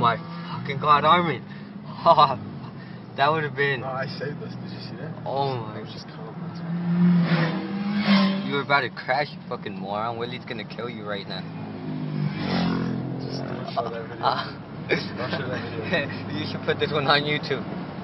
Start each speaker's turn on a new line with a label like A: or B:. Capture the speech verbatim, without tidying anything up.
A: my fucking god, Armin. Oh, that would have been.
B: No, I saved this. Did you see that?
A: Oh my.
B: I was just calm.
A: You were about to crash, you fucking moron. Willie's gonna kill you right now.
B: Just don't show that video.
A: Uh,
B: Don't show that video.
A: You should put this one on YouTube.